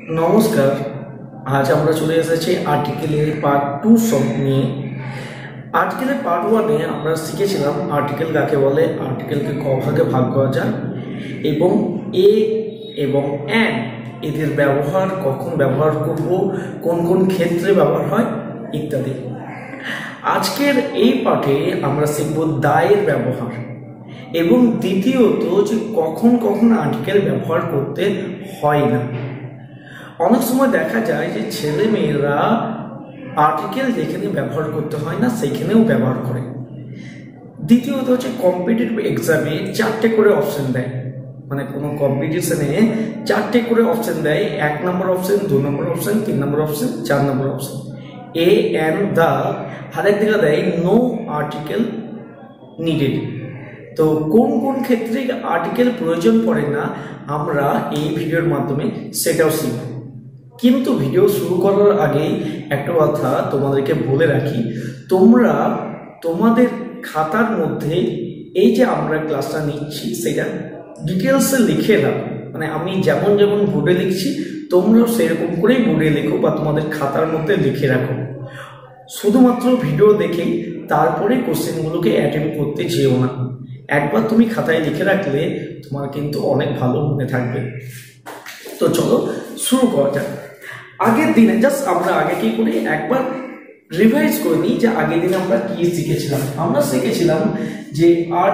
নমস্কার। আজ আমরা চলে এসেছি আর্টিকেলের পার্ট 2 সব নিয়ে। আর্টিকেলের পার্ট 1-এ আমরা শিখেছিলাম আর্টিকেল কাকে বলে, আর্টিকেলকে ক ভাগে ভাগ করা যায় এবং এ এবং অ্যান্ড এদের ব্যবহার কখন ব্যবহার করব, কোন কোন ক্ষেত্রে ব্যবহার হয় ইত্যাদি। আজকের এই পাঠে আমরা শিখব দায়ের ব্যবহার এবং দ্বিতীয়ত যে কখন কখন আর্টিকেল ব্যবহার করতে হয় না। অনেক সময় দেখা যায় যে ছেলে মেয়েরা আর্টিকেল যেখানে ব্যবহার করতে হয় না সেখানেও ব্যবহার করে। দ্বিতীয়ত হচ্ছে কম্পিটিটিভ এক্সামে 4টে করে অপশন দেয়, মানে কোনো কম্পিটিশনে 4টে করে অপশন দেয়। 1 number option, 2 number option, 3 number option, 4 number option. A and the হাতের দিকে দেয় নো আর্টিকেল নিডেড। তো কোন কোন ক্ষেত্রে আর্টিকেল প্রয়োজন পড়ে না আমরা এই ভিডিওর মাধ্যমে সেটাও শিখব। কিন্তু ভিডিও শুরু করার আগেই একটা কথা তোমাদেরকে বলে রাখি, তোমরা তোমাদের খাতার মধ্যে এই যে আমরা ক্লাসটা নিচ্ছি সেটা ডিটেলসে লিখে রাখো। মানে আমি যেমন যেমন বোর্ডে লিখছি তোমরাও সেরকম করেই বোর্ডে লেখো বা তোমাদের খাতার মধ্যে লিখে রাখো। শুধুমাত্র ভিডিও দেখেই তারপরে কোশ্চেনগুলোকে অ্যাটেম্প করতে যেও না। একবার তুমি খাতায় লিখে রাখলে তোমার কিন্তু অনেক ভালো মনে থাকবে। তো চলো শুরু করা যাক। আগের দিনে জাস্ট আমরা আগে কি করি একবার রিভাইজ করে নিই যে আগের দিনে আমরা কি শিখেছিলাম। আমরা শিখেছিলাম যে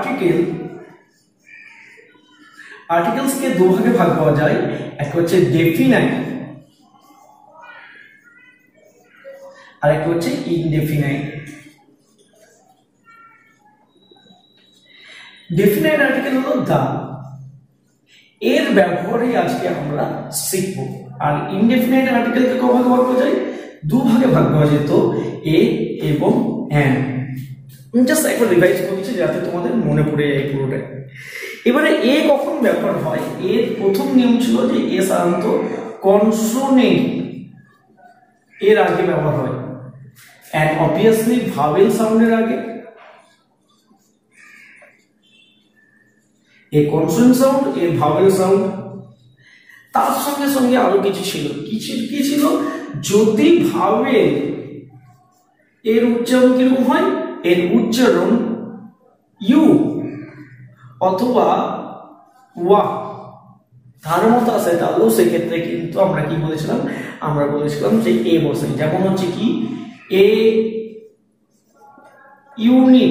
আর্টিকেলসকে দু ভাগে ভাগ করা যায়। একটা হচ্ছে ডেফিনাইট আর একটা হচ্ছে ইনডেফিনাইট। ডেফিনাইট আর্টিকেল হলো দা, এর ব্যবহারই আজকে আমরা শিখব। আর ইনডেফিনাইট আর্টিকেলকে ক ভাগে ভাগ করা যায়? 2 ভাগে ভাগ করা যেত, এ এবং অ্যান্ড। জাস্ট একবার রিভাইজ করছি যাতে তোমাদের মনে পড়ে যায় পুরোটা। এবারে এ কখন ব্যবহার হয়? এর প্রথম নিয়ম ছিল যে এ সাধারণত কনসোনেন্ট এর আগে ব্যবহার হয়, অ্যান্ড অবভিয়াসলি ভাওয়েল সাউন্ডের আগে। A consonant sound, a vowel sound. তার সঙ্গে সঙ্গে আরো কিছু ছিল। কি ছিল? যদি ভাওয়েল এর উচ্চারণ কিরকম হয়? এর উচ্চারণ ইউ অথবা ওয়া তার মতো আছে, তাহলেও সেক্ষেত্রে কিন্তু আমরা কি বলেছিলাম? আমরা বলেছিলাম যে এ বসে। যেমন হচ্ছে কি a unit,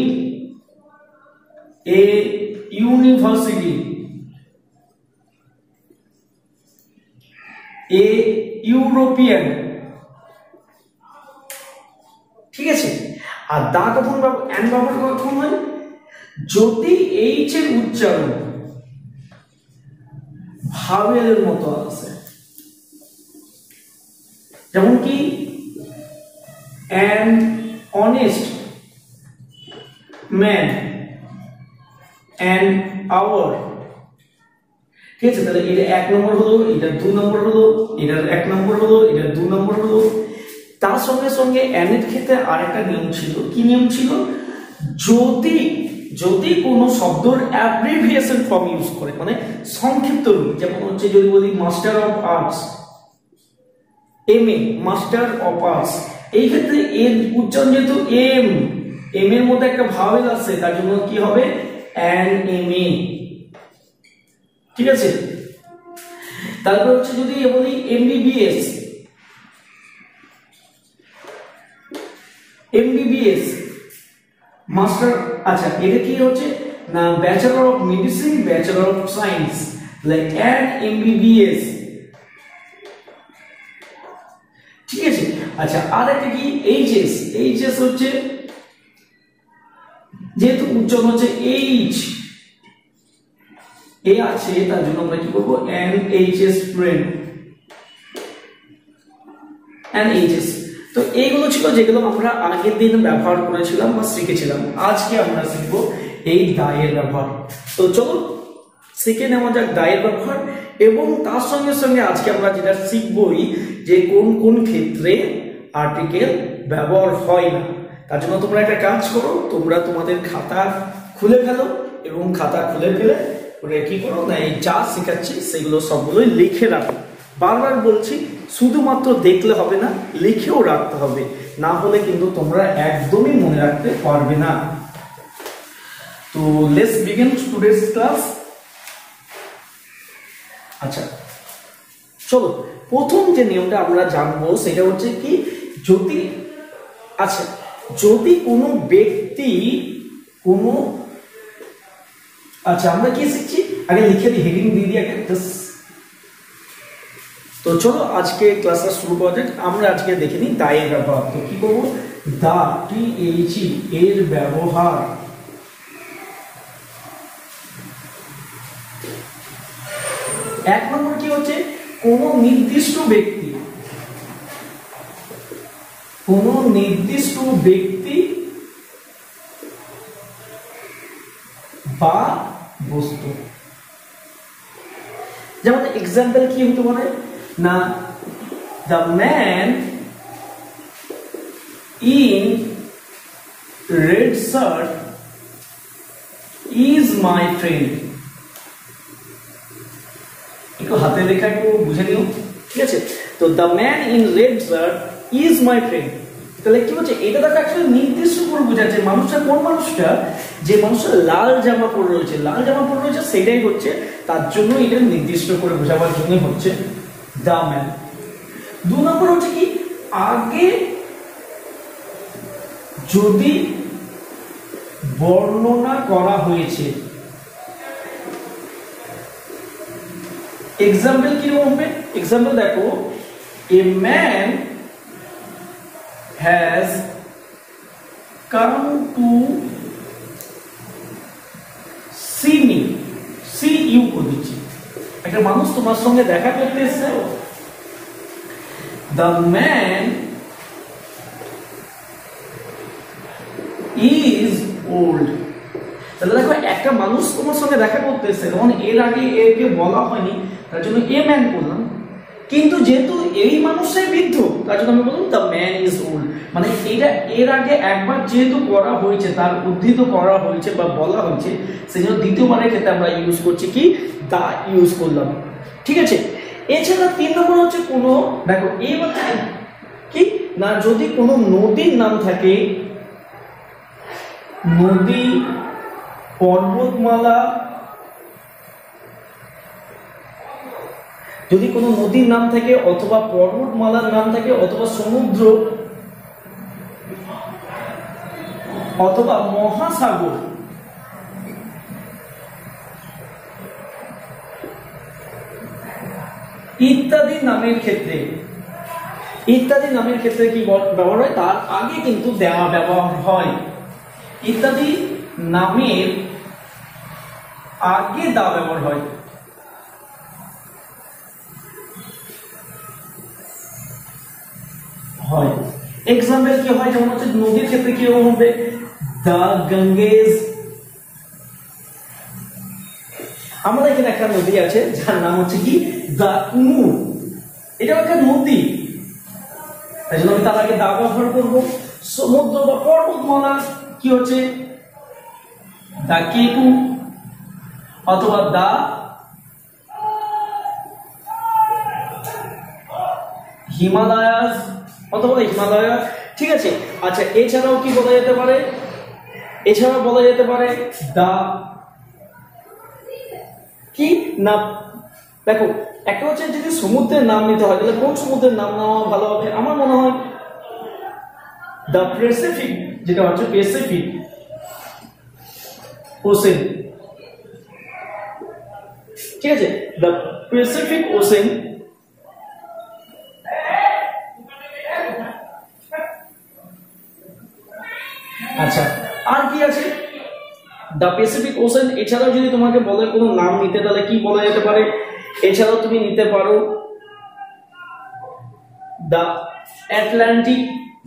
a university, a European. ঠিক আছে। আর দা কখন অ্যান্ড ব্যবহার কখন হয়? যদি এইচ এর উচ্চারণ ভাওয়েলের মতো আছে। যেমন কি an honest man, an hour. ঠিক আছে, তাহলে এটা 1 নম্বর হলো, এটা 2 নম্বর হলো, এটার 1 নম্বর হলো, এটা 2 নম্বর হলো। তার সঙ্গে সঙ্গে অ্যানের ক্ষেত্রে আরেকটা নিয়ম ছিল। কি নিয়ম ছিল? যদি কোনো শব্দর অ্যাব্রিভিয়েশন ফর্ম ইউজ করে, মানে সংক্ষিপ্ত রূপ, যেমন হচ্ছে যদি বলি master of arts, MA, master of arts, এই ক্ষেত্রে এর উচ্চারণ যেহেতু এম এর মধ্যে একটা ভাওয়েল আছে, তার জন্য কি হবে? An MA. ঠিক আছে। তারপর হচ্ছে যদি বলি এমবিবিএস, মাস্টার। আচ্ছা, এটা কি হচ্ছে না? Bachelor of medicine, bachelor of science, like an MBBS. ঠিক আছে। আচ্ছা, আর একটা কি এইচএস হচ্ছে যেহেতু উচ্চারণ হচ্ছে এইচ, এ আছে, তার জন্য আমরা কি করবো? An HS friend, an HS. তো এইগুলো ছিল যেগুলো আমরা আগের দিন ব্যবহার করেছিলাম বা শিখেছিলাম। আজকে আমরা শিখব এই দায়ের ব্যবহার। তো চলো শিখে নেওয়া যাক দায়ের ব্যবহার। এবং তার সঙ্গে সঙ্গে আজকে আমরা যেটা শিখবই যে কোন কোন ক্ষেত্রে আর্টিকেল ব্যবহার হয় না। তার জন্য তোমরা একটা কাজ করো, তোমরা তোমাদের খাতা খুলে ফেলো এবং খাতা খুলে ফেলে কি করো না, এই যা শেখাচ্ছি সেগুলো সবগুলোই লিখে রাখো। বারবার বলছি, শুধুমাত্র দেখলে হবে না, লিখেও রাখতে হবে, না হলে কিন্তু তোমরা একদমই মনে রাখতে পারবে না। তো লেটস বিগিন টুডেস ক্লাস। আচ্ছা চলো, প্রথম যে নিয়মটা আমরা জানবো সেটা হচ্ছে কি, যদি কোনো ব্যক্তি কোনো, আচ্ছা আমরা কি শিখছি, আগে লিখে দিই, হেডিং দিয়ে দিই আগে। তো চলো আজকে ক্লাসটা শুরু করা যাক। আমরা আজকে দেখে নিই দা এর ব্যবহার। তো কি করবো, দা THE এর ব্যবহার। এক নম্বর কি হচ্ছে, কোন নির্দিষ্ট ব্যক্তি বা বস্তু। যেমন এক্সাম্পল কি হতে পারে না, the man in red shirt is my friend. একটু হাতে লেখা একটু বুঝে নিও, ঠিক আছে। তো the man in red shirt is my friend, তাহলে কি হচ্ছে, এটা তাকে অ্যাকচুয়ালি নির্দিষ্ট করে বোঝাচ্ছে মানুষটা কোন মানুষটা, যে মানুষটা লাল জামা পরে রয়েছে, সেটাই হচ্ছে, তার জন্য এটা নির্দিষ্ট করে বোঝাবার জন্য হচ্ছে দ্য ম্যান। 2 নম্বর হচ্ছে কি, আগে যদি বর্ণনা করা হয়েছে। এক্সাম্পল কি হবে, এক্সাম্পল দেখো, a man has come to see me, see you করে দিচ্ছি, একটা মানুষ তোমার সঙ্গে দেখা করতে এসেছে। the man is old, তাহলে দেখো একটা মানুষ তোমার সঙ্গে দেখা করতে এসেছে, তখন এর আগে একে বলা হয়নি, তার জন্য এ ম্যান করলাম। কিন্তু যেহেতু এই মানুষটাই বৃদ্ধ, তার জন্য আমি বললাম দ্য ম্যান ইজ ওল্ড। মানে এটা এর আগে একবার যেহেতু করা হয়েছে, তার উদ্ধৃত করা হয়েছে বা বলা হয়েছে, সেই জন্য দ্বিতীয়বারের ক্ষেত্রে আমরা ইউজ করছি কি, দা ইউজ করলাম, ঠিক আছে। এছাড়া 3 নম্বর হচ্ছে কোনো, দেখো এইবার কি না, যদি কোনো নদীর নাম থাকে, নদী, পর্বতমালা, যদি কোনো নদীর নাম থাকে অথবা পর্বতমালার নাম থাকে অথবা সমুদ্র অথবা মহাসাগর, ইত্যাদি নামের ক্ষেত্রে কি ব্যবহার হয়, তার আগে কিন্তু দেওয়া ব্যবহার হয়। ইত্যাদি নামের আগে দা ব্যবহার হয়। এক্সাম্পল কি হয়, যেমন হচ্ছে নদীর ক্ষেত্রে কি হবে, দা গঙ্গেজ। আমাদের এখানে একটা নদী আছে যার নাম হচ্ছে কি, দা কুনুর, এটা একটা নদী, তাই জন্য আমি তার আগে দা ব্যবহার করবো। সমুদ্র বা পর্বতমালা কি হচ্ছে, দা কেটু অথবা দা হিমালয়াস অথবা হিমালয়, ঠিক আছে। আচ্ছা এছাড়াও কি বলা যেতে পারে, দা কি না, দেখো একটা হচ্ছে যদি সমুদ্রের নাম নিতে হয়, তাহলে কোন সমুদ্রের নাম নেওয়া ভালো হবে, আমার মনে হয় দা প্যাসিফিক, যেটা হচ্ছে প্যাসিফিক ওশেন, ঠিক আছে, দা প্যাসিফিক ওশেন। আচ্ছা আর কি আছে, দ্য প্যাসিফিক ওশেন। এছাড়াও যদি তোমাকে বলে কোনো নাম নিতে, তাহলে কি বলা যেতে পারে, এছাড়াও তুমি নিতে পারো দ্য আটলান্টিক,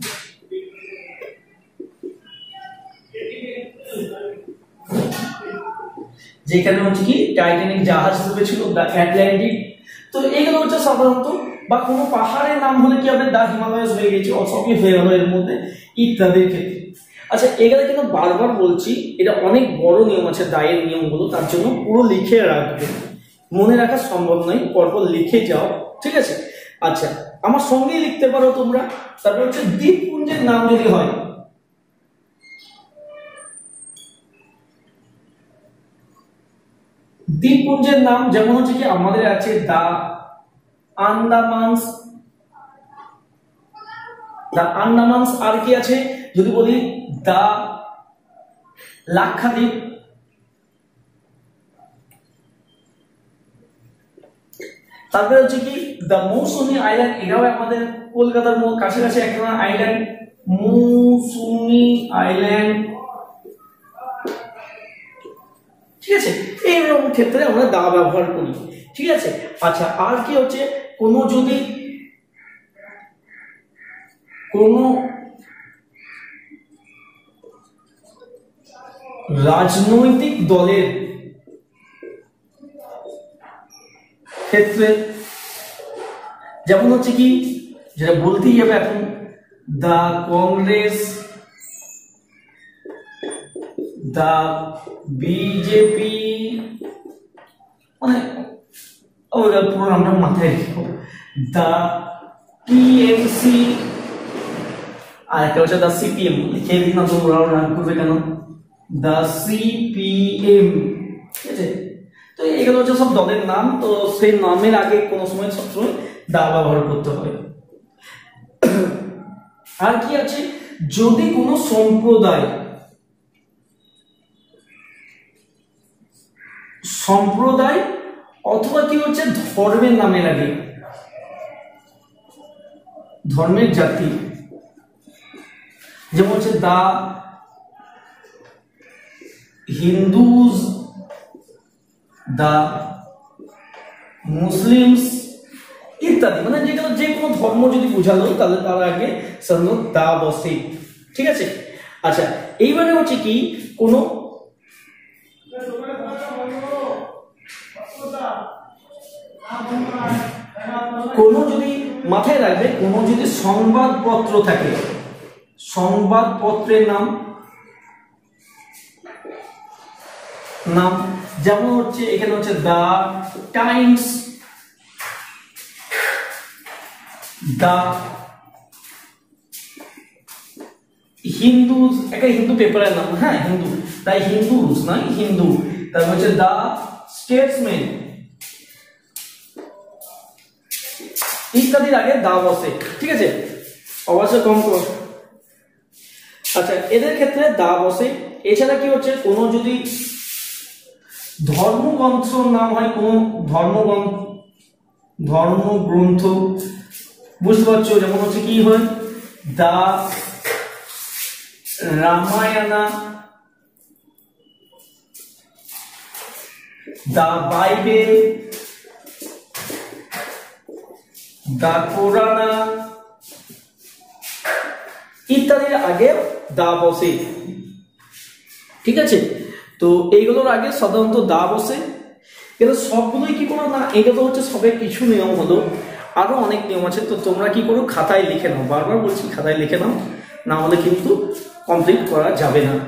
যেখানে হচ্ছে কি টাইটানিক জাহাজ ডুবেছিল, দ্য আটলান্টিক। তো এগুলো হচ্ছে সাধারণত, বা কোনো পাহাড়ের নাম হলে কি হবে, দ্য হিমালয়াস হয়ে গেছে, অসবই হয়ে গেল এর মধ্যে, ইত্যাদির ক্ষেত্রে। আচ্ছা এগুলো কিন্তু বারবার বলছি, এটা অনেক বড় নিয়ম আছে দায়ের নিয়মগুলো, তার জন্য পুরো লিখে রাখবে, মনে রাখা সম্ভব নয়, পরপর লিখে যাও, ঠিক আছে। আচ্ছা, আমার সঙ্গেই লিখতে পারো তোমরা। তারপর হচ্ছে দ্বীপপুঞ্জের নাম যদি হয়, দ্বীপপুঞ্জের নাম যেমন হচ্ছে কি আমাদের আছে দা আন্দামানস, দা আন্দামানস, আর কি আছে যদি বলি দা লাক্ষাদ্বীপ, তারপরে হচ্ছে কি দা মৌসুমী আইল্যান্ড, এটাও আমাদের কলকাতার কাছাকাছি একটা আইল্যান্ড, মৌসুমী আইল্যান্ড, ঠিক আছে। এইরকম ক্ষেত্রে আমরা দা ব্যবহার করি, ঠিক আছে। আচ্ছা, আর কি হচ্ছে কোন যদি কোন রাজনৈতিক দলের ক্ষেত্রে, যেমন হচ্ছে কি যেটা বলতেই হবে এখন, দা কংগ্রেস, দা বিজেপি, মানে ওটা পুরো নামটা মাথায় রেখো, দা টিএমসি, আর একটা হচ্ছে দা সিপিএম, লিখে দিন না তোমরা, রাগ করবে কেন, দা সিপিএম, ঠিক আছে। তো এগুলো হচ্ছে সব দলের নাম, তো সেই নামের আগে কোনো সময় সবসময় দা ব্যবহার করতে হয়। আর কি আছে, যদি কোনো সম্প্রদায় অথবা কি হচ্ছে ধর্মের নামের আগে, ধর্মের জাতি, যেমন হচ্ছে দা হিন্দুজ, দা মুসলিমস ইত্যাদি, মানে যেটা যে কোনো ধর্ম যদি বোঝালো তাহলে তার আগে সাধারণত দা বসে, ঠিক আছে। আচ্ছা, এইবারে হচ্ছে কি কোনো যদি মাথায় রাখবে, কোনো যদি সংবাদপত্র থাকে, সংবাদপত্রের নাম, যেমন হচ্ছে এখানে হচ্ছে দা টাইমস, দা হিন্দু, একটা হিন্দু পেপারের নাম, হ্যাঁ হিন্দু, তাই হিন্দু নয় হিন্দু। তারপর হচ্ছে দা স্টেটসম্যান ইত্যাদির আগে দা বসে, ঠিক আছে। অবশ্যই কম কর। আচ্ছা, এদের ক্ষেত্রে দা বসে। এছাড়া কি হচ্ছে কোনো যদি ধর্মগ্রন্থর নাম হয়, কোন ধর্মগ্রন্থ, বুঝতে পারছো, যেমন হচ্ছে কি হয় দা রামায়ণা, দা বাইবেল, দা কোরানা ইত্যাদির আগে দা বসে, ঠিক আছে। তো এইগুলোর আগে সাধারণত দা বসে। কিন্তু সবগুলোই কি করো না, এটা তো হচ্ছে সবে কিছু নিয়ম হলো, আরো অনেক নিয়ম আছে। তো তোমরা কি করো, খাতায় লিখে নাও, বারবার বলছি খাতায় লিখে নাও, না হলে কিন্তু কমপ্লিট করা যাবে না।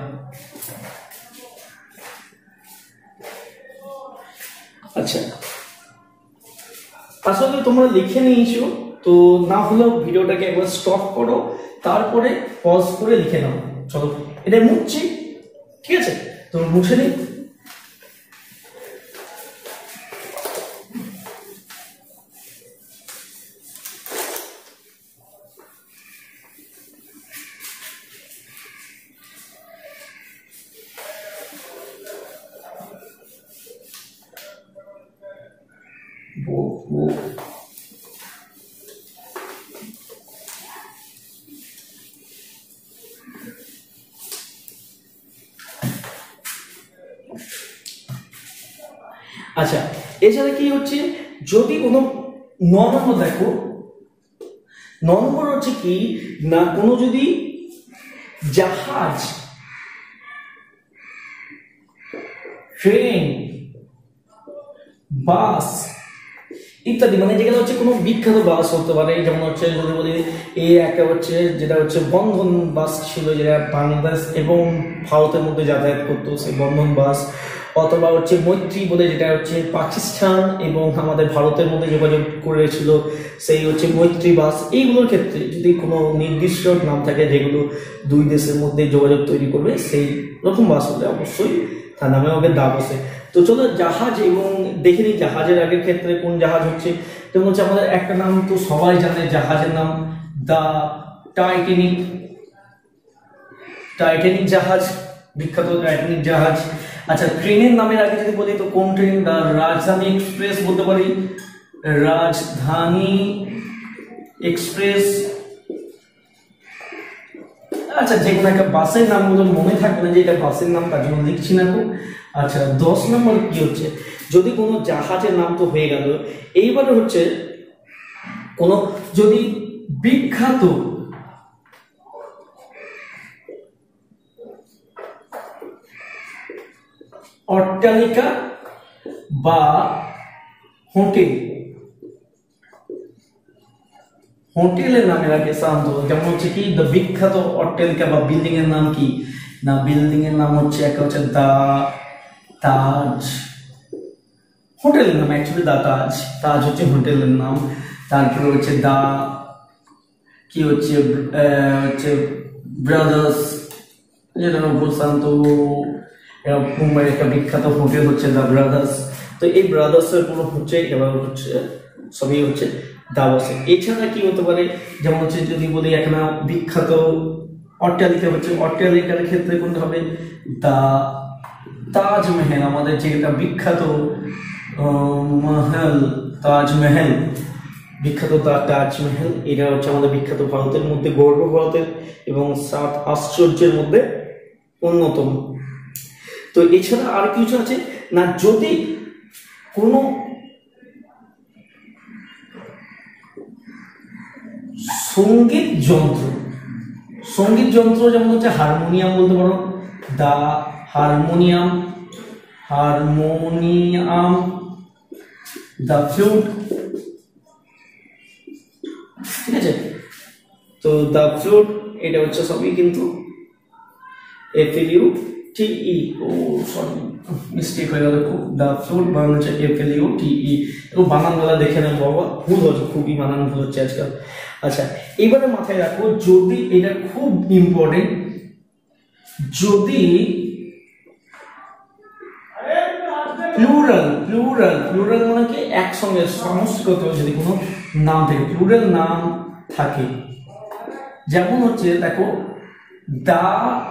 আচ্ছা, আসলে তোমরা লিখে নিয়েছো, তো না হলেও ভিডিওটাকে একবার স্টপ করো, তারপরে পজ করে লিখে নাও। চলো, এটা মুছছি, ঠিক আছে, তো মুছে নিই। আচ্ছা, এছাড়া কি হচ্ছে, যদি কোনো 9 নম্বর দেখো, 9 নম্বর হচ্ছে কি না, কোনো যদি জাহাজ, ট্রেন, বাস ইত্যাদি, মানে যেগুলো হচ্ছে কোনো বিখ্যাত বাস হতে পারে, যেমন হচ্ছে যদি বলি এই একটা হচ্ছে যেটা হচ্ছে বন্ধন বাস ছিল, যেটা বাংলাদেশ এবং ভারতের মধ্যে যাতায়াত করতো, সেই বন্ধন বাস, অথবা হচ্ছে মৈত্রী বলে, যেটা হচ্ছে পাকিস্তান এবং আমাদের ভারতের মধ্যে যোগাযোগ করেছিল, সেই হচ্ছে মৈত্রী বাস। এইগুলোর ক্ষেত্রে যদি কোনো নির্দিষ্ট নাম থাকে যেগুলো দুই দেশের মধ্যে যোগাযোগ তৈরি করবে, সেই রকম বাস হলে অবশ্যই তার নামে হবে দা বসে। তো চলো জাহাজ এবং দেখে নিই জাহাজের আগের ক্ষেত্রে কোন জাহাজ হচ্ছে। যেমন হচ্ছে আমাদের একটা নাম তো সবাই জানে, জাহাজের নাম দা টাইটানিক। টাইটানিক জাহাজ, বিখ্যাত টাইটানিক জাহাজ। আচ্ছা, ট্রেনের নামের আগে যদি বলি তো কোন ট্রেন? দা রাজধানী এক্সপ্রেস বলতে পারি, রাজধানী এক্সপ্রেস। আচ্ছা, যে কোনো একটা বাসের নামগুলো মনে থাকবে না যে এটা বাসের নাম, তার জন্য লিখছি না খুব। আচ্ছা, 10 নম্বর কি হচ্ছে, যদি কোনো জাহাজের নাম তো হয়ে গেল, এইবারে হচ্ছে কোনো যদি বিখ্যাত অট্টালিকা বা হোটেল, হোটেলের নামের আগে সাধারণত যেমন হচ্ছে কি দ্য বিখ্যাত অট্টালিকা বা বিল্ডিং এর নাম কি না, বিল্ডিং এর নাম হচ্ছে একটা হচ্ছে দা তাজ। হোটেলের নাম অ্যাকচুয়ালি দা তাজ, তাজ হচ্ছে হোটেলের নাম। তারপরে হচ্ছে দা কি হচ্ছে ব্রাদার্স, যেটা বলছিলাম। তো মুম্বাইয়ের একটা বিখ্যাত হোটেল হচ্ছে দা ব্রাদার্স। তো এই ব্রাদার্সের কোনো হচ্ছে এবার হচ্ছে সবই হচ্ছে দা বসে। এছাড়া কি হতে পারে, যেমন হচ্ছে যদি বলি একটা বিখ্যাত অট্টালিকা হচ্ছে, অট্টালিকার ক্ষেত্রে কোনটা হবে? দা তাজমহল, আমাদের যেটা বিখ্যাত মহল তাজমহল, বিখ্যাত তাজমহল। এটা হচ্ছে আমাদের বিখ্যাত, ভারতের মধ্যে গর্ব ভারতের এবং 7 আশ্চর্যের মধ্যে অন্যতম। তো এছাড়া আর কিছু আছে না, যদি কোনো সঙ্গীত যন্ত্র, সঙ্গীত যন্ত্র যেমন হচ্ছে হারমোনিয়াম বলতে পারো, the harmonium, harmonium, the flute, ঠিক আছে। তো দা ফ্লুট এটা হচ্ছে সবই কিন্তু FLUTE, ও সরি মিস্টেক হয়ে গেল খুব। দা ফ্লুট বানানো হচ্ছে FLUTE, এবং বানানগুলা দেখে নেন বাবা, ভুল হচ্ছে, খুবই বানান ভুল হচ্ছে আজকাল। আচ্ছা, এবারে মাথায় রাখবো, যদি এটা খুব ইম্পর্টেন্ট, যদি প্লুরাল, প্লুরাল, প্লুরাল মানে কি একসঙ্গে সমষ্টিগত যদি কোনো নাম থাকে, প্লুরাল নাম থাকে, যেমন হচ্ছে দেখো দা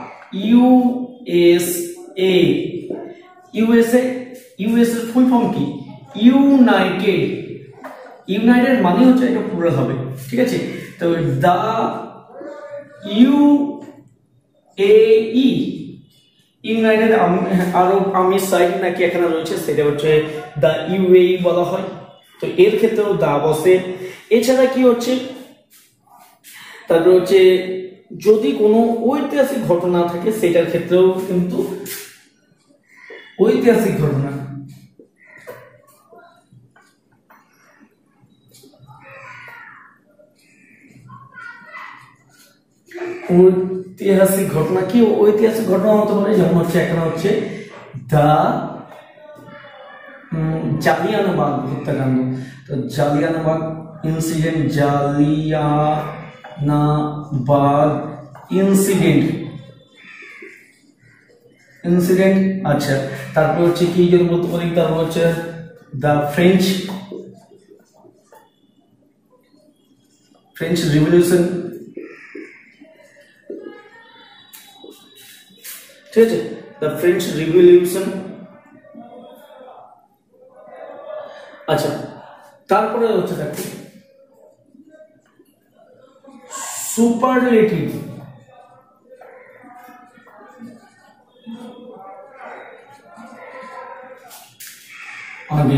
USA, ইউএসএ, ইউএস এর ফুল ফর্ম কি? ইউনাইটেড। ইউনাইটেড মানে হচ্ছে এটা প্লুরাল হবে, ঠিক আছে। তো দা UAE, ইউনাইটেড আরব আমিরাত নাকি এখানে রয়েছে, সেটা হচ্ছে দা UAE বলা হয়। তো এর ক্ষেত্রেও দা বসে। এছাড়া কি হচ্ছে, তারপর হচ্ছে যদি কোনো ঐতিহাসিক ঘটনা থাকে সেটার ক্ষেত্রেও কিন্তু ঐতিহাসিক ঘটনা, ঐতিহাসিক ঘটনা কি ঐতিহাসিক ঘটনা হতে পারে, যেমন হচ্ছে এখানে হচ্ছে দা জালিয়ানবাগ হত্যাকাণ্ড। তো Jallianwala Bagh incident, Jallianwala Bagh incident, incident. আচ্ছা, তারপর হচ্ছে কি যদি বলতে পারি, তারপর হচ্ছে দা ফ্রেঞ্চ রিভলিউশন, ঠিক আছে, দা ফ্রেঞ্চ রিভলিউশন। আচ্ছা, তারপরে হচ্ছে দেখো সুপারলেটিভ, আগে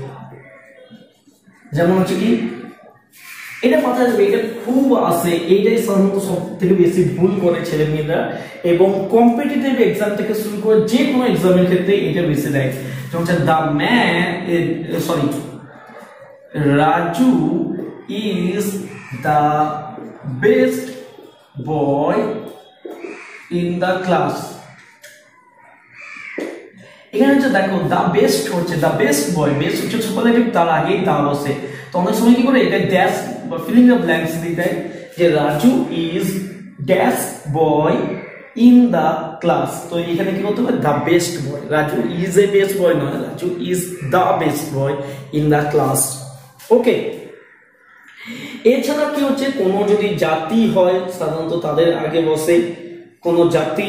যেমন হচ্ছে কি এটা মাথায় রাখবে, এটা খুব আসে, এইটাই সাধারণত সব থেকে বেশি ভুল করে ছেলে মেয়েরা, এবং কম্পিটিটিভ এক্সাম থেকে শুরু করে যে কোনো এক্সামের ক্ষেত্রে এটা বেশি দেয়। যেমন হচ্ছে the man, sorry, Raju is the best boy in the class. এখানে হচ্ছে দেখো দা বেস্ট হচ্ছে দা বেস্ট বয়, বেস্ট হচ্ছে সুপারলেটিভ, তার আগেই দা বসে। তো অনেক সময় কি করে এটা ড্যাশ বা ফিলিং দ্য ব্ল্যাঙ্কস দিতে হয় যে Raju is dash boy in the class. তো এখানে কি করতে হবে the best boy, Raju is a best boy নয়, Raju is the best boy in the class. Okay, এছাড়া কি হচ্ছে কোনো যদি জাতি হয় সাধারণত তাদের আগে বসে কোনো জাতি,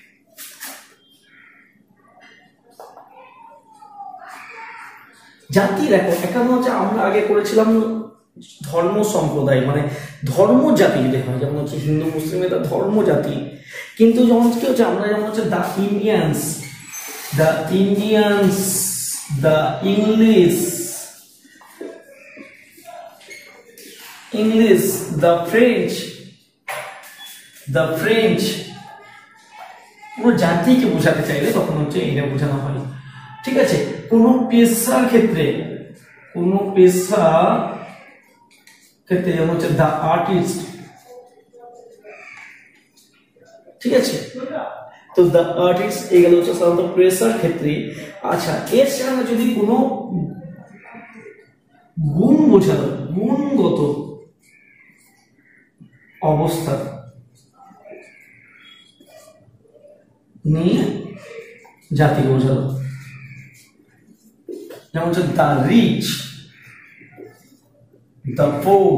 জাতি দেখো এখানে হচ্ছে আমরা আগে করেছিলাম ধর্ম সম্প্রদায়, মানে ধর্ম জাতি যদি হয় যেমন হচ্ছে হিন্দু মুসলিম এটা ধর্ম জাতি, কিন্তু যেমন কি হচ্ছে আমরা যেমন হচ্ছে the Indians, the Indians, the English, English, the French, the French, পুরো জাতিকে বোঝাতে চাইলে তখন হচ্ছে এটা বোঝানো হয়। ঠিক আছে, কোন পেশার ক্ষেত্রে, কোন পেশা ক্ষেত্রে যেমন হচ্ছে দ্য আর্টিস্ট, ঠিক আছে, তো দ্য আর্টিস্ট এগুলো হচ্ছে সাধারণত পেশার ক্ষেত্রে। আচ্ছা, এছাড়া যদি কোনো গুণ বোঝানো, গুণগত অবস্থা নিয়ে জাতি বোঝানো, যেমন হচ্ছে দ্য রিচ, দ্য পোর।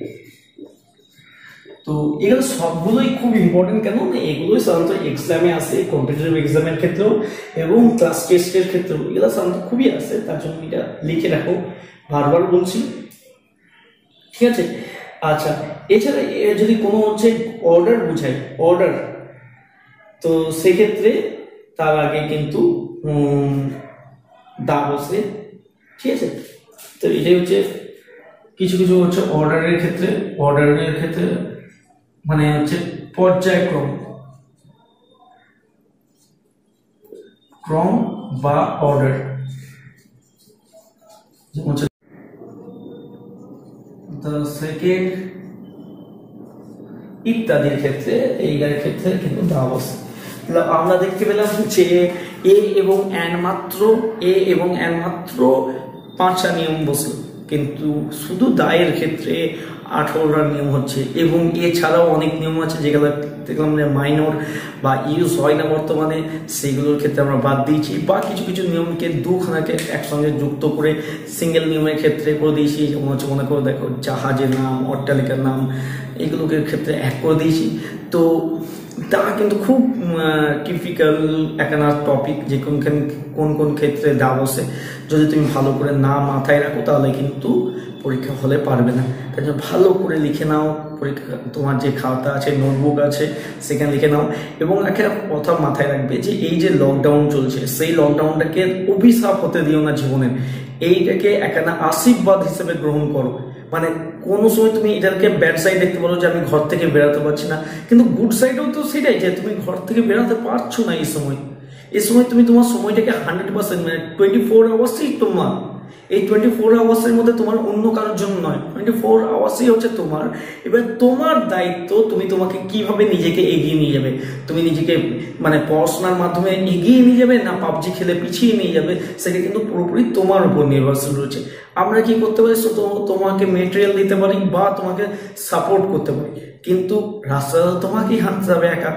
তো এগুলো সবগুলোই খুব ইম্পর্টেন্ট, কেন এগুলোই সাধারণত এক্সামে আসে, কম্পিটিটিভ এক্সামের ক্ষেত্রেও এবং ক্লাস টেস্টের ক্ষেত্রেও এগুলো সাধারণত খুবই আসে, তার জন্য এটা লিখে রাখো, বারবার বলছি। ঠিক আছে, আচ্ছা, এছাড়া যদি কোনো হচ্ছে অর্ডার বোঝায়, অর্ডার, তো সেক্ষেত্রে তার আগে কিন্তু দা বসে। ঠিক আছে, তো এটাই হচ্ছে কিছু কিছু হচ্ছে অর্ডারের ক্ষেত্রে, অর্ডারের ক্ষেত্রে মানে হচ্ছে পর্যায়ক্রম, ক্রম বা অর্ডার, যেমন হচ্ছে দ্য সেকেন্ড ইত্যাদির ক্ষেত্রে, এইটার ক্ষেত্রে কিন্তু দা বসে। আমরা দেখতে পেলাম যে এ এবং এন মাত্র, এ এবং এন মাত্র 5টা নিয়ম বসলো, কিন্তু শুধু দায়ের ক্ষেত্রে 18টা নিয়ম হচ্ছে, এবং এছাড়াও অনেক নিয়ম আছে যেগুলো দেখলাম যে মাইনর বা ইউজ হয় না বর্তমানে, সেগুলোর ক্ষেত্রে আমরা বাদ দিয়েছি, বা কিছু কিছু নিয়মকে দুখানাকে একসঙ্গে যুক্ত করে সিঙ্গেল নিয়মের ক্ষেত্রে করে দিয়েছি, যেমন হচ্ছে মনে করো দেখো জাহাজের নাম, অট্টালিকার নাম, এগুলোকে ক্ষেত্রে এক করে দিয়েছি। তো তা কিন্তু খুব টিপিক্যাল একটা টপিক, যে কোন কোন ক্ষেত্রে দা বসে যদি তুমি ভালো করে না মাথায় রাখো তাহলে কিন্তু পরীক্ষা হলে পারবে না। তাই জন্য ভালো করে লিখে নাও, পরীক্ষা তোমার যে খাতা আছে, নোটবুক আছে, সেখানে লিখে নাও। এবং একটা কথা মাথায় রাখবে যে এই যে লকডাউন চলছে, সেই লকডাউনটাকে অভিশাপ হতে দিও না জীবনের, এইটাকে একটা আশীর্বাদ হিসেবে গ্রহণ করো। মানে কোনো সময় তুমি এটাকে ব্যাড সাইড দেখতে পারো যে আমি ঘর থেকে বেরোতে পারছি না, কিন্তু গুড সাইডও তো সেটাই যে তুমি ঘর থেকে বেরোতে পারছো না এই সময়। এই সময় তুমি তোমার সময়টাকে 100% মানে 24 আওয়ার্সই তোমার, এই 24 আওয়ার্সের মধ্যে তোমার অন্য কারোর জন্য নয়, 24 আওয়ার্সই হচ্ছে তোমার। এবার তোমার দায়িত্ব তুমি তোমাকে কিভাবে নিজেকে এগিয়ে নিয়ে যাবে, তুমি নিজেকে মানে পড়াশোনার মাধ্যমে এগিয়ে নিয়ে যাবে না পাবজি খেলে পিছিয়ে নিয়ে যাবে, সেটা কিন্তু পুরোপুরি তোমার উপর নির্ভরশীল রয়েছে। আমরা কি করতে পারি, তোমাকে মেটেরিয়াল দিতে পারি বা তোমাকে সাপোর্ট করতে পারি, কিন্তু রাস্তাটা তোমাকেই হাঁটতে হবে একা।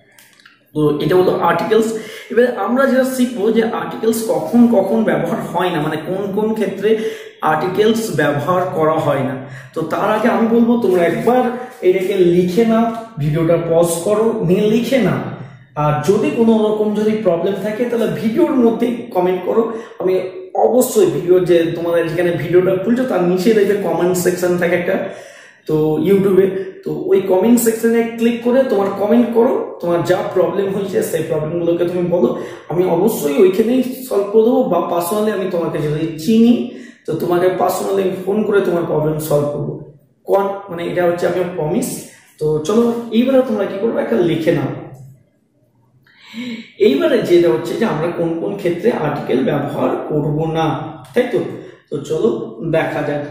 তো এটা হলো আর্টিকেলস। এবার আমরা যেটা শিখবো যে আর্টিকেলস কখন কখন ব্যবহার হয় না, মানে কোন কোন ক্ষেত্রে আর্টিকেলস ব্যবহার করা হয় না। তো তার আগে আমি বলবো তোমরা একবার এটাকে লিখে নাও, ভিডিওটা পজ করো, নিয়ে লিখে নাও। আর যদি কোনো রকম যদি প্রবলেম থাকে তাহলে ভিডিওর মধ্যে কমেন্ট করো, আমি অবশ্যই ভিডিওর যে তোমাদের যেখানে ভিডিওটা খুলছো তার নিচে দেখবে কমেন্ট সেকশন থাকে একটা, তো ইউটিউবে, তো ওই কমেন্ট সেকশনে ক্লিক করে তোমার কমেন্ট করো, তোমার যা প্রবলেম হয়েছে সেই প্রবলেমগুলোকে তুমি বলো, আমি অবশ্যই ওইখানেই সলভ করে দেবো, বা পার্সোনালি আমি তোমাকে যদি চিনি তো তোমাকে পার্সোনালি ফোন করে তোমার প্রবলেম সলভ করবো, মানে এটা হচ্ছে আমি প্রমিস। তো চলো এইবারে তোমরা কি করবো, একটা লিখে নাও। এইবারে যেটা হচ্ছে যে আমরা কোন কোন ক্ষেত্রে আর্টিকেল ব্যবহার করব না, তাই তো। তো চলো দেখা যাক।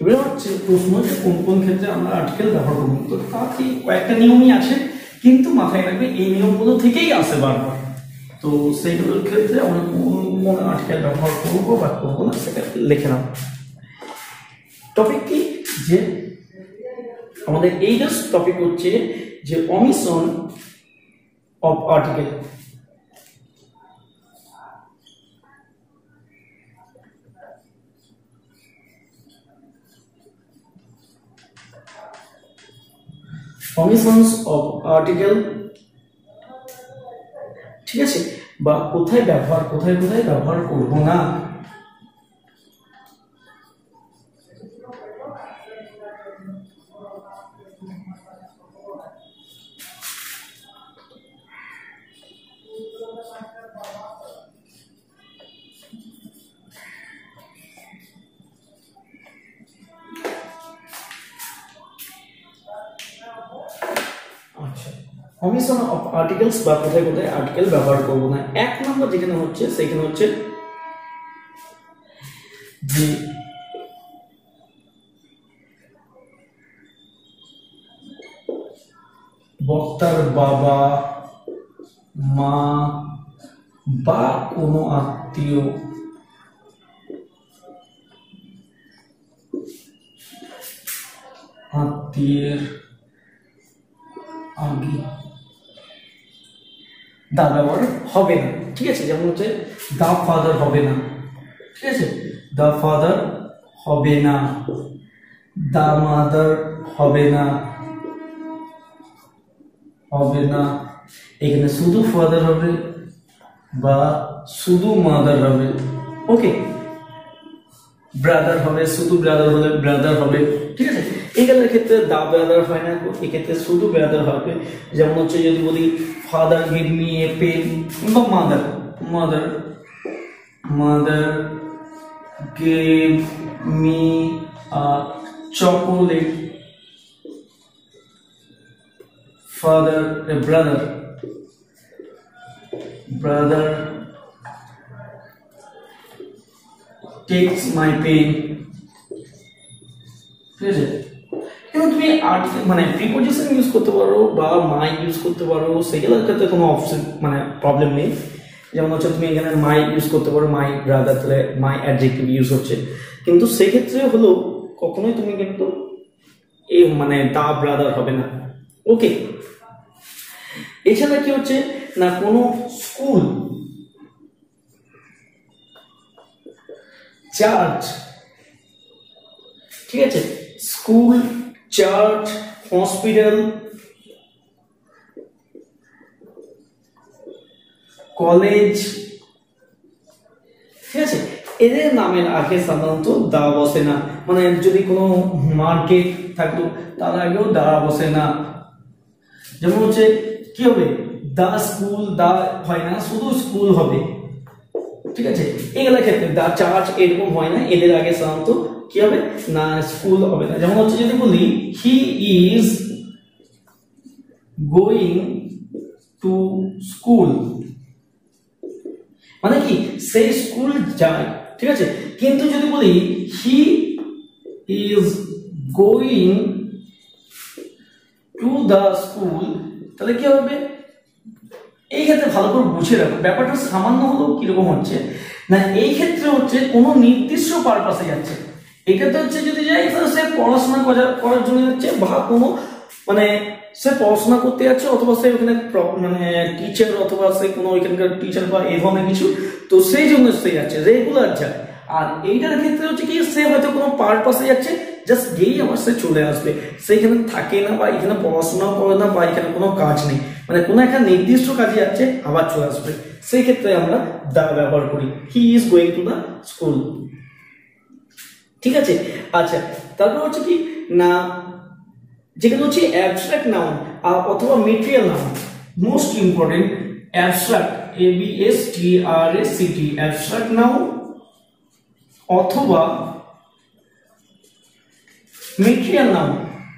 এবার হচ্ছে প্রশ্ন যে কোন কোন ক্ষেত্রে আমরা আর্টিকেল ব্যবহার করব। তো তাতে কয়েকটা নিয়মই আছে, কিন্তু মাথায় রাখবে এই নিয়মগুলো থেকেই আসে বারবার। তো সেইগুলোর ক্ষেত্রে আমরা কোন আর্টিকেল ব্যবহার করবো বা করবো না সেটা লিখে নাও। টপিক কি, যে আমাদের এইটা টপিক হচ্ছে যে omission of article। omissions of article, ঠিক আছে, বা কোথায় ব্যবহার, কোথায় কোথায় ব্যবহার করব না। omission of articles বা কোথায় কোথায় আর্টিকেল ব্যবহার করব না। এক নম্বর যেখানে হচ্ছে সেখানে হচ্ছে যে বক্তার বাবা মা বা কোনো আত্মীয় আত্মীয়ের আগে দা ব্যবহার হবে না, ঠিক আছে। যেমন হচ্ছে দা ফাদার হবে না, ঠিক আছে, দা ফাদার হবে না, দা মাদার হবে না, হবে না। এখানে শুধু ফাদার হবে বা শুধু মাদার হবে, ওকে। ব্রাদার হবে, শুধু ব্রাদার হলে ব্রাদার হবে, ঠিক আছে। এগুলোর ক্ষেত্রে দা ব্রাদার হয় না, এক্ষেত্রে শুধু ব্রাদার হবে। যেমন হচ্ছে যদি বলি father give me a pen, বা mother mother mother give me a chocolate, father brother brother takes my pain, ঠিক আছে। কিন্তু তুমি মানে প্রিপোজিশন ইউজ করতে পারো বা মাই ইউজ করতে পারো, সেগুলোর ক্ষেত্রে কোনো অপশন মানে প্রবলেম নেই। যেমন হচ্ছে তুমি এখানে মাই ইউজ করতে পারো, মাই ব্রাদার, তাহলে মাই অ্যাডজেক্টিভ ইউজ হচ্ছে, কিন্তু সেক্ষেত্রে হলো কখনোই তুমি কিন্তু এই মানে দা ব্রাদার হবে না, ওকে। এছাড়া কি হচ্ছে না, কোনো স্কুল, চার্চ, ঠিক আছে, স্কুল, চার্চ, হসপিটাল, কলেজ, ঠিক আছে, এদের নামের আগে সাধারণত দা বসে না। মানে যদি কোনো মার্কেট থাকতো তার আগেও দা বসে না। যেমন হচ্ছে কি হবে, দা স্কুল, দা হয় না, শুধু স্কুল হবে, ঠিক আছে। এগুলোর ক্ষেত্রে দা চার্চ এরকম হয় না, এদের আগে সাধারণত কি হবে না, স্কুল হবে না। যেমন হচ্ছে যদি বলি he is going to school, মানে কি সে স্কুল যায়, ঠিক আছে। কিন্তু যদি বলি he is going to the school, তাহলে কি হবে, এই ক্ষেত্রে ভালো করে বুঝে রাখো ব্যাপারটা সামান্য হলেও কিরকম হচ্ছে না। এই ক্ষেত্রে হচ্ছে কোনো নির্দিষ্ট পারপাসে যাচ্ছে, এক্ষেত্রে হচ্ছে যদি যাই সে পড়াশোনা করার জন্য যাচ্ছে, বা কোনো মানে সে পড়াশোনা করতে যাচ্ছে, অথবা সে ওখানে মানে টিচার, অথবা সে কোনো ওইখানকার টিচার বা এই ধরনের কিছু, তো সেই জন্য সে যাচ্ছে, রেগুলার যায়। আর এইটার ক্ষেত্রে হচ্ছে কি, সে হয়তো কোনো পারপাসে যাচ্ছে, জাস্ট গিয়েই আবার সে চলে আসবে, সেখানে থাকে না, বা এখানে পড়াশোনাও করে না, বা এখানে কোনো কাজ নেই, মানে কোনো একটা নির্দিষ্ট কাজে যাচ্ছে আবার চলে আসবে, সেই ক্ষেত্রে আমরা দা ব্যবহার করি, he is going to the school, ঠিক আছে। আচ্ছা, তারপর হচ্ছে কি না, যেখানে হচ্ছে অ্যাবস্ট্রাক্ট নাউন অথবা material noun, most important, abstract, ABSTRACT, abstract noun অথবা মেটেরিয়াল নাউন,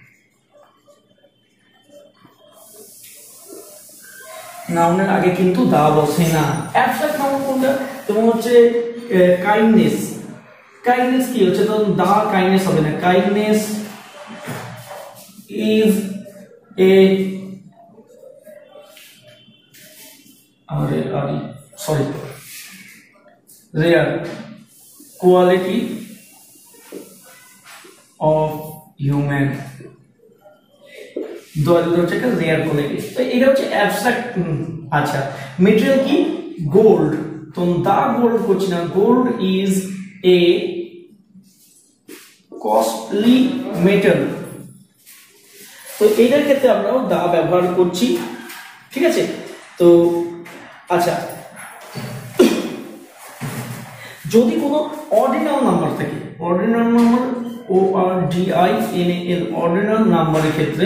নাউনের আগে কিন্তু দা বসে না। অ্যাবস্ট্রাক্ট নাউন কোনটা, যেমন হচ্ছে কাইন্ডনেস, কাইন্ডনেস কি হচ্ছে, তো দা কাইন্ডনেস হবে না, kindness is a rare quality of human, দয়ালু হচ্ছে একটা রেয়ার কোয়ালিটি। তো এটা হচ্ছে অ্যাবস্ট্রাক্ট। আচ্ছা, মেটেরিয়াল কি, গোল্ড, তো দা গোল্ড করছি না, gold is a costly metal, তো এটার ক্ষেত্রে আমরাও দা ব্যবহার করছি, ঠিক আছে। তো আচ্ছা, যদি কোনো অর্ডিনাল নাম্বার থাকে, অর্ডিনাল নাম্বার ORDINAL, অর্ডিনাল নাম্বারের ক্ষেত্রে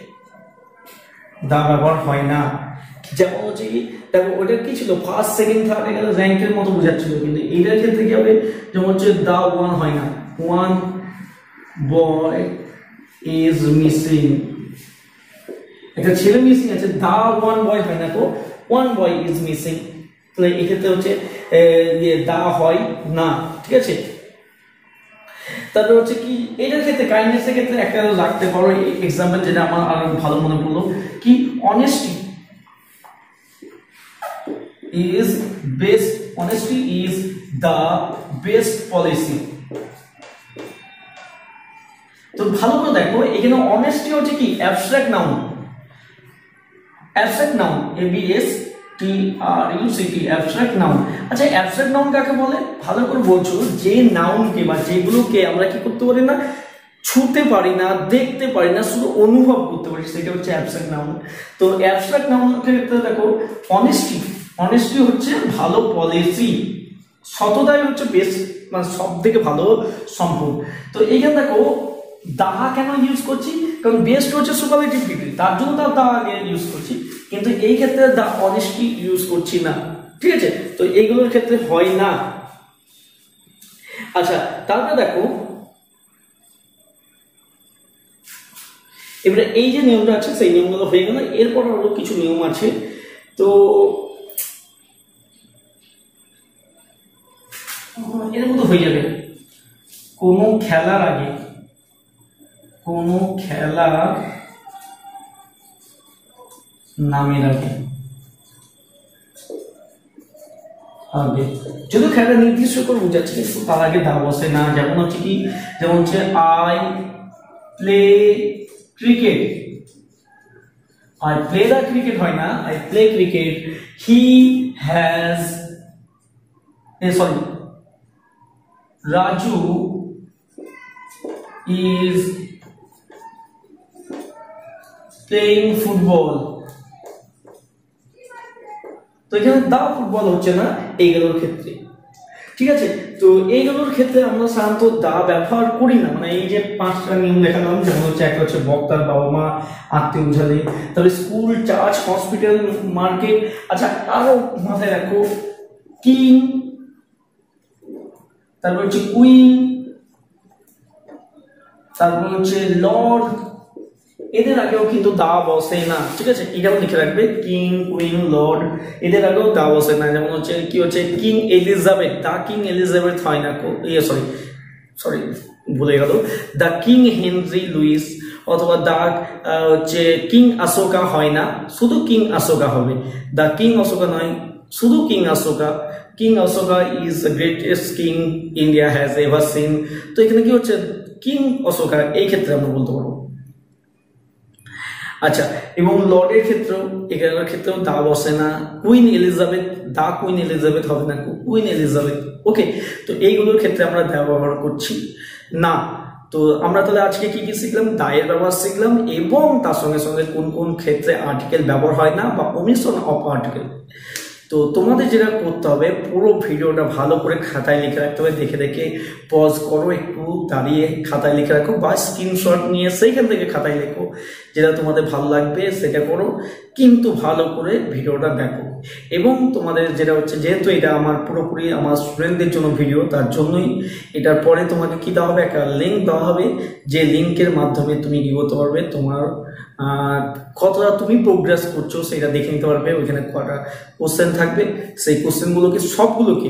দা ব্যবহার হয় না। যেমন হচ্ছে কি, দেখো ওটা কি ছিল, ফার্স্ট সেকেন্ড থার্ড এখানে র্যাঙ্কের মতো বোঝাচ্ছিল, কিন্তু এইটার ক্ষেত্রে কি হবে, যেমন হচ্ছে দা ওয়ান হয় না, ওয়ান বয় ইজ মিসিং, একটা ছেলে মিসিং আছে, দা ওয়ান বয় হয় না, তো ওয়ান বয় ইজ মিসিং, তাহলে এক্ষেত্রে হচ্ছে দা হয় না, ঠিক আছে। তারপর হচ্ছে কি, এটার ক্ষেত্রে কাইন্ডনেসের ক্ষেত্রে একটা রাখতে পারো এক্সাম্পল, যেটা আমার আরো ভালো মনে পড়লো, কি honesty is best, honesty is the best policy. তো ভালো করে দেখো, এখানে অনেস্টি হচ্ছে কি abstract noun, abstract noun, ABSTRUCT, abstract noun. আচ্ছা, অ্যাবস্ট্রাক্ট নাউন কাকে বলে, ভালো করে বলছো, যে নাউনকে বা যেগুলোকে আমরা কি করতে পারি না, ছুঁতে পারি না, দেখতে পারি না, শুধু অনুভব করতে পারি, সেটা হচ্ছে অ্যাবস্ট্রাক্ট নাউন। তো অ্যাবস্ট্রাক্ট নাউনের ক্ষেত্রে দেখো অনেস্টি, অনেস্টি হচ্ছে ভালো পলিসি, সততাই হচ্ছে বেস্ট, মানে সব থেকে ভালো সম্ভব। তো এইখানে দেখো দা কেন ইউজ করছি, কারণ বেস্ট হচ্ছে সুপারলেটিভ ডিগ্রি, তার জন্য দা আগে ইউজ করছি, কিন্তু এই ক্ষেত্রে দা অনেস্টি ইউজ করছি না, ঠিক আছে। তো এইগুলোর ক্ষেত্রে হয় না। আচ্ছা, তারপরে দেখো এবারে এই যে নিয়মটা আছে, সেই নিয়মগুলো হয়ে গেল, এরপর আরো কিছু নিয়ম আছে। তো এর মতো হয়ে যাবে, কোনো খেলার আগে, কোনো খেলার নামের আগে, যদি খেলা নির্দিষ্ট করে বোঝাচ্ছে, কিন্তু তার আগে দা বসে না। যেমন হচ্ছে কি, যেমন হচ্ছে I play cricket, I play the cricket হয় না, I play cricket, he has, sorry, Raju is playing football, তো এখানে দা ফুটবল হচ্ছে না এইগুলোর ক্ষেত্রে, ঠিক আছে। তো এইগুলোর ক্ষেত্রে আমরা সাধারণত দা ব্যবহার করি না, মানে এই যে পাঁচটা নিয়ম দেখালাম, যেমন হচ্ছে একটা হচ্ছে বক্তার বাবা মা আত্মীয় বোঝালে, তাহলে স্কুল, চার্চ, হসপিটাল, মার্কেট। আচ্ছা, আরো মাথায় রাখো, কিং, তারপর হচ্ছে কুইন, তারপর হচ্ছে লর্ড, এদের আগেও কিন্তু দা বসে না, ঠিক আছে। এটাও লিখে রাখবে, কিং, কুইন, লর্ড, এদের আগেও দা বসে না। যেমন হচ্ছে কি হচ্ছে, king Elizabeth, the king Elizabeth হয় না, সরি ভুলে গেল, দা কিং হেনরি লুইস, অথবা দা হচ্ছে কিং অশোকা হয় না, শুধু কিং অশোকা হবে, দা কিং অশোকা নয়, শুধু king Ashoka. King Ashoka is the greatest king India has ever seen. তো এখানে কি হচ্ছে, কিং অশোকা, এই ক্ষেত্রে আমরা বলতে পারবো। আচ্ছা, এবং লর্ডের ক্ষেত্রেও, এখানের ক্ষেত্রেও দা বসে না। Queen Elizabeth, the queen Elizabeth হবে না, কুইন এলিজাবেথ, ওকে। তো এইগুলোর ক্ষেত্রে আমরা দা ব্যবহার করছি না। তো আমরা তাহলে আজকে কি কি শিখলাম, দায়ের ব্যবহার শিখলাম, এবং তার সঙ্গে সঙ্গে কোন কোন ক্ষেত্রে আর্টিকেল ব্যবহার হয় না বা ওমিশন অফ আর্টিকেল। তো তোমাদের যেটা করতে হবে, পুরো ভিডিওটা ভালো করে খাতায় লিখে রাখতে হবে, দেখে দেখে পজ করো, একটু দাঁড়িয়ে খাতায় লিখে রাখো, বা স্ক্রিনশট নিয়ে সেইখান থেকে খাতায় লেখো, যেটা তোমাদের ভালো লাগবে সেটা করো, কিন্তু ভালো করে ভিডিওটা দেখো। এবং তোমাদের যেটা হচ্ছে, যেহেতু এটা আমার পুরোপুরি আমার স্টুডেন্টদের জন্য ভিডিও, তার জন্যই এটার পরে তোমাকে কি দেওয়া হবে, একটা লিঙ্ক দেওয়া হবে, যে লিঙ্কের মাধ্যমে তুমি কি করতে পারবে, তোমার কতটা তুমি প্রোগ্রেস করছো সেটা দেখে নিতে পারবে। ওইখানে কটা কোশ্চেন থাকবে, সেই কোশ্চেনগুলোকে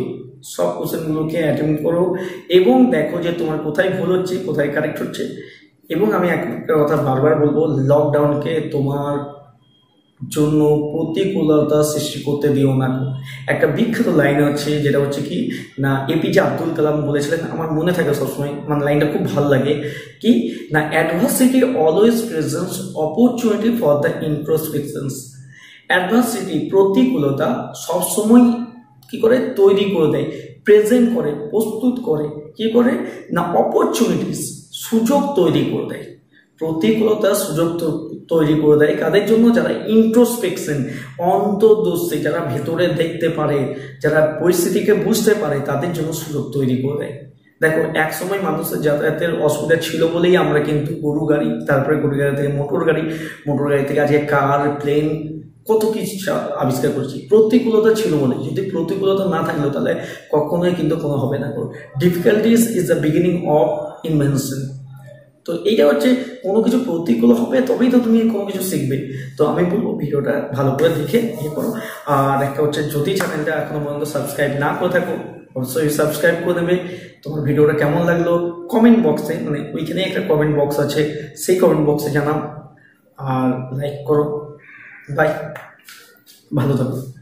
সব কোশ্চেনগুলোকে অ্যাটেম্প্ট করো এবং দেখো যে তোমার কোথায় ভুল হচ্ছে, কোথায় কারেক্ট হচ্ছে। এবং আমি একটা কথা বারবার বলবো, লকডাউনকে তোমার জন্য প্রতিকূলতা সৃষ্টি করতে দিও না। একটা বিখ্যাত লাইন আছে, যেটা হচ্ছে কি না, এপিজে আব্দুল কালাম বলেছিলেন, আমার মনে থাকে সবসময়, মানে লাইনটা খুব ভালো লাগে, কি না, adversity always presents opportunity for the introspections. Adversity, প্রতিকূলতা সবসময় কি করে তৈরি করে দেয়, প্রেজেন্ট করে, প্রস্তুত করে, কি করে না, অপরচুনিটিস, সুযোগ তৈরি করে দেয়। প্রতিকূলতা সুযোগ তৈরি করে দেয় কাদের জন্য? যারা ইন্ট্রোস্পেকশন, অন্তর্দৃষ্টি, যারা ভেতরে দেখতে পারে, যারা পরিস্থিতিকে বুঝতে পারে, তাদের জন্য সুযোগ তৈরি করে দেয়। দেখো, এক সময় মানুষের যাতায়াতের অসুবিধা ছিল বলেই আমরা কিন্তু গরু গাড়ি, তারপরে গরু গাড়ি থেকে মোটর গাড়ি, মোটর গাড়ি থেকে আজকে কার, প্লেন, কত কিছু আবিষ্কার করেছি। প্রতিকূলতা ছিল বলে। যদি প্রতিকূলতা না থাকলো তাহলে কখনোই কিন্তু কোনো হবে না। Difficulties is the beginning of invention. তো এইটা হচ্ছে, কোনো কিছু প্রতিকূল হবে তবেই তো তুমি কোনো কিছু শিখবে। তো আমি বলবো ভিডিওটা ভালো করে দেখে ইয়ে করো। আর একটা হচ্ছে, যদি চ্যানেলটা এখনো পর্যন্ত সাবস্ক্রাইব না করে থাকো অবশ্যই সাবস্ক্রাইব করে দেবে। তোমার ভিডিওটা কেমন লাগলো কমেন্ট বক্সে, মানে ওইখানে একটা কমেন্ট বক্স আছে, সেই কমেন্ট বক্সে জানাও। আর লাইক করো। বাই, ভালো থাকো।